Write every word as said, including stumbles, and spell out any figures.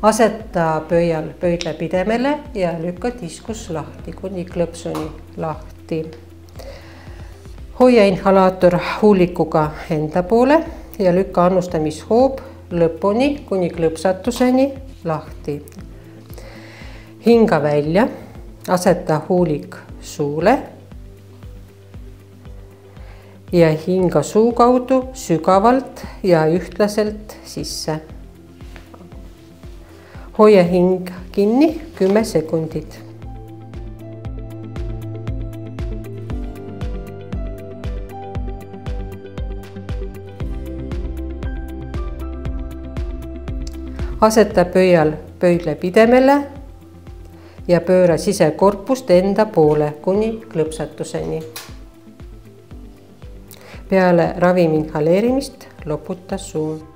Aseta pöial pöidla pidemele ja lükka tiskus lahti kuni klõpsuni lahti. Hoia inhalaator huulikuga enda poole ja lükka annustamishoob lõpuni kuni klõpsatuseni lahti. Hinga välja, aseta huulik suule ja hinga suu kaudu sügavalt ja ühtlaselt sisse. Hoia hing kinni kümme sekundit. Aseta pöial pöidla pidemele ja pööra sisekorpust enda poole kuni klõpsatuseni. Peale ravimi inhaleerimist loputa suu.